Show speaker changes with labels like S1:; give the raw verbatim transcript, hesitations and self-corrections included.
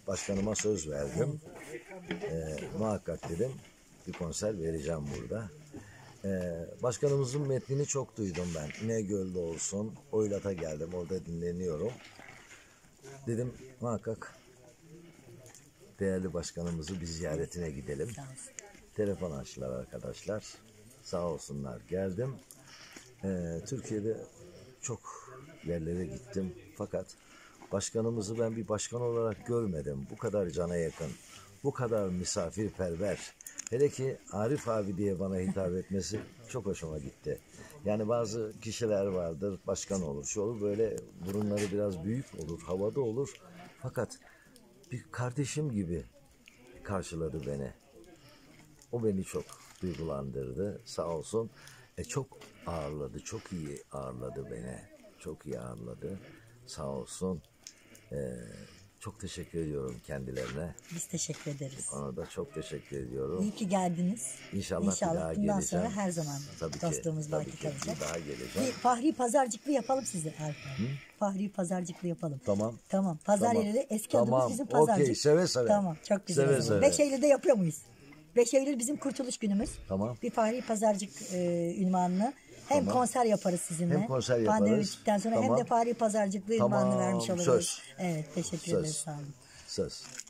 S1: başkanıma söz verdim. E, muhakkak dedim bir konser vereceğim burada. E, başkanımızın metnini çok duydum ben. İnegöl'de olsun, Oylat'a geldim, orada dinleniyorum. Dedim muhakkak değerli başkanımızı bir ziyaretine gidelim. Telefon açtılar arkadaşlar. Sağ olsunlar, geldim. Ee, Türkiye'de çok yerlere gittim. Fakat başkanımızı ben bir başkan olarak görmedim. Bu kadar cana yakın, bu kadar misafirperver. Hele ki Arif abi diye bana hitap etmesi çok hoşuma gitti. Yani bazı kişiler vardır, başkan olur, şu olur, böyle burunları biraz büyük olur, havada olur. Fakat bir kardeşim gibi karşıladı beni. O beni çok duygulandırdı, sağ olsun. E çok ağırladı, çok iyi ağırladı beni. Çok iyi ağırladı, sağ olsun. E, çok teşekkür ediyorum kendilerine.
S2: Biz teşekkür ederiz.
S1: Ona da çok teşekkür ediyorum.
S2: İyi ki geldiniz.
S1: İnşallah,
S2: İnşallah
S1: bir daha
S2: bundan
S1: geleceğim.
S2: sonra her zaman
S1: tabii
S2: dostluğumuz
S1: ki,
S2: belki
S1: tabii ki,
S2: kalacak.
S1: bir daha geleceğim.
S2: Bir Fahri Pazarcıklı yapalım size Arif abi. Fahri Pazarcıklı yapalım.
S1: Tamam.
S2: Tamam. Pazar
S1: Tamam.
S2: yeri de eski
S1: Tamam.
S2: adımız bizim pazarcık.
S1: Okey, seve seve.
S2: Tamam, çok güzel.
S1: Seve
S2: o zaman.
S1: seve.
S2: beş Eylül'de yapıyor muyuz? beş Eylül bizim kurtuluş günümüz.
S1: Tamam.
S2: Bir Fahri Pazarcık e, ünvanını. Hem
S1: Tamam.
S2: konser yaparız sizinle.
S1: Hem konser yaparız.
S2: Pandemi bittikten sonra
S1: Tamam.
S2: hem de Fahri Pazarcıklı
S1: Tamam,
S2: ünvanını vermiş oluruz.
S1: söz.
S2: Evet, teşekkür
S1: Söz.
S2: ederiz. Sağ olun.
S1: Söz.